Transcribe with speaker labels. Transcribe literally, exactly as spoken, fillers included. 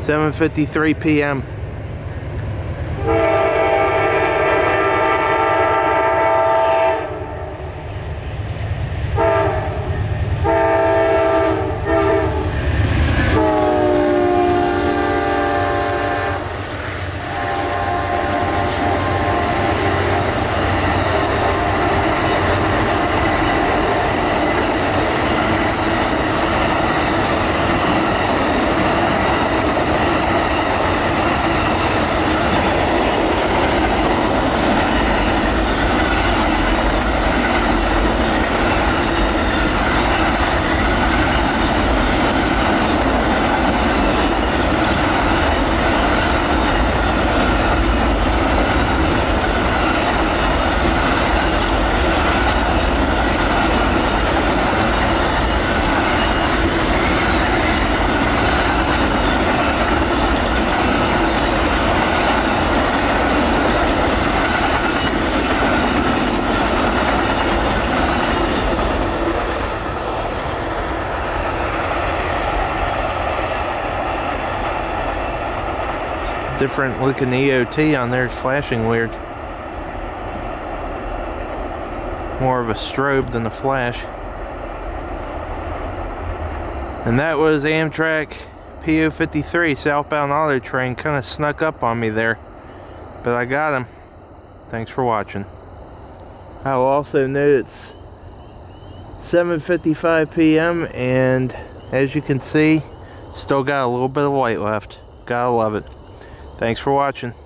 Speaker 1: seven fifty-three p m Different looking E O T on there is flashing weird. More of a strobe than a flash. And that was Amtrak P zero five three southbound AutoTrain. Kind of snuck up on me there, but I got him. Thanks for watching. I will also note it's seven fifty-five p m and as you can see, still got a little bit of light left. Gotta love it. Thanks for watching.